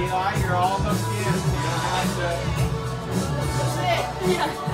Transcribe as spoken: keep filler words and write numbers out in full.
Eli, you're all hooked in. You don't have to... That's it. Yeah.